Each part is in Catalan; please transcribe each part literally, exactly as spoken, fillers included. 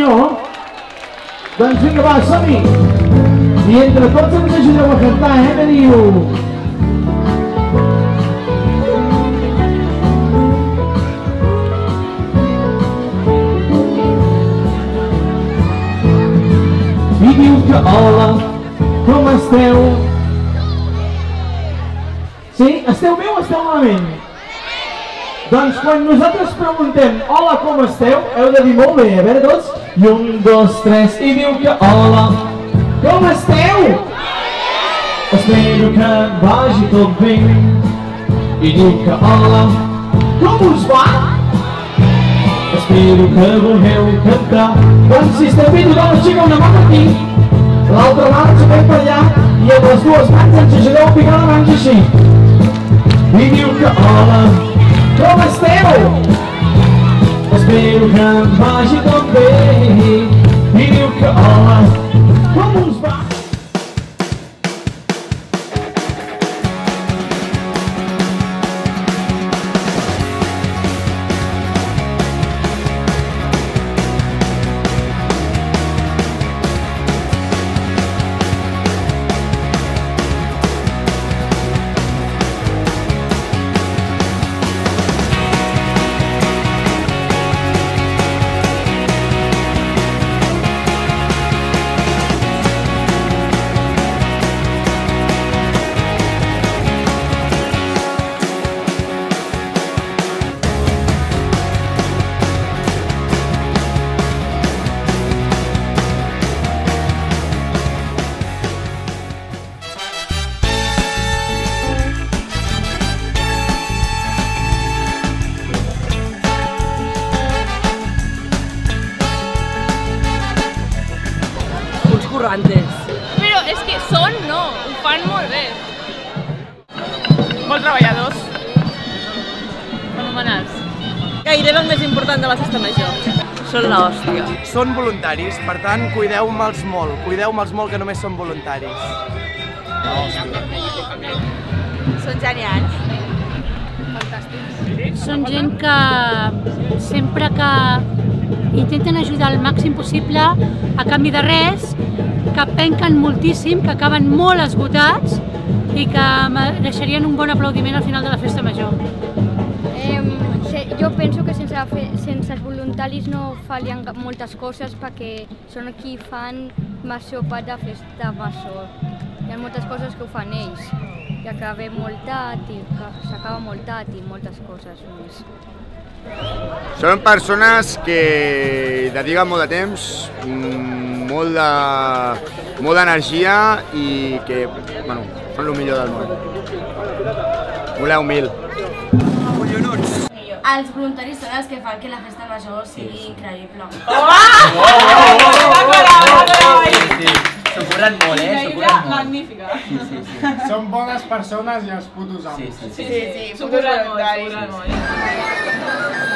millor, doncs vinga, va, som-hi! I entre tots ens ajudeu a cantar, eh, que diu... I diu que hola, com esteu? Sí? Esteu bé o esteu malament? Doncs quan nosaltres preguntem hola, com esteu? Heu de dir molt bé, a veure tots? I un, dos, tres, i diu que hola, com esteu? Espero que vagi tot bé. I diu que hola, com us va? Espero que vulgueu cantar. Doncs si esteu bé, tothom aixeca una mà per aquí, l'altra mà aixequem per allà i amb les dues mans ens ajudeu a picar les mans així. I diu que hola, com esteu? Espero que em vagi tot bé. I diu que hola, com us va? Però és que són, no, ho fan molt bé. Molt treballadors. Fenomenals. Gairebé el més important de la festa major. Són l'hòstia. Són voluntaris, per tant, cuideu-me'ls molt. Cuideu-me'ls molt, que només són voluntaris. Són genials. Fantàstics. Són gent que sempre que intenten ajudar al màxim possible a canvi de res, que penquen moltíssim, que acaben molt esgotats i que mereixerien un bon aplaudiment al final de la festa major. Eh, jo penso que sense, sense els voluntaris no farien moltes coses perquè són qui fan major part de festa major. Hi ha moltes coses que ho fan ells, i acaba molt tard i s'acaba molt tard i moltes coses més. Són persones que dediquen molt de temps, molt de, molt d'energia i que, bueno, són el millor del món. Voleu mil. Collonuts. Els voluntaris són els que fan que la festa major sigui increïble. S'ho curren molt, eh? S'ho curren molt. Magnífica. Són bones persones i els putos amos. Sí, sí, sí. S'ho curren molt, s'ho curren molt.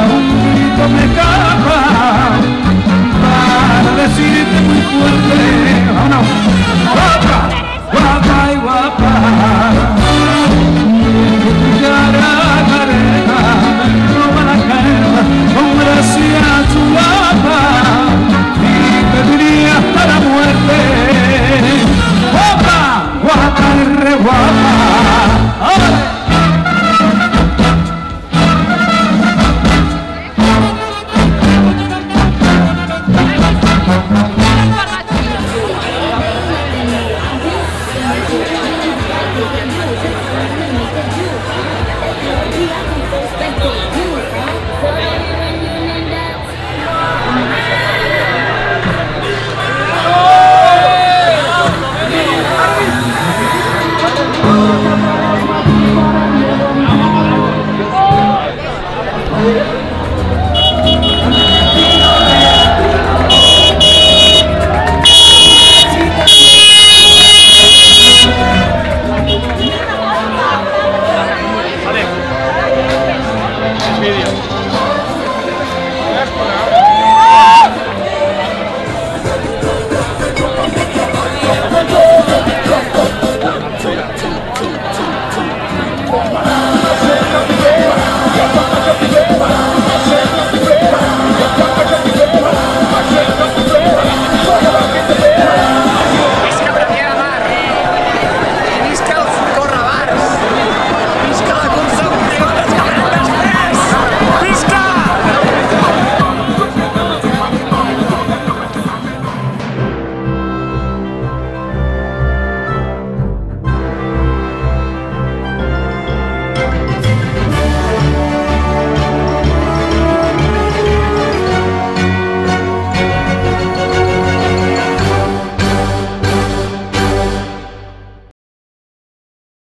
un grito me escapa para decirte muy fuerte, vámonos, guapa, guapa y guapa, que tu cara careta roba la calma con gracia chulapa y te diría hasta la muerte, guapa, guapa y re guapa. Vídeo.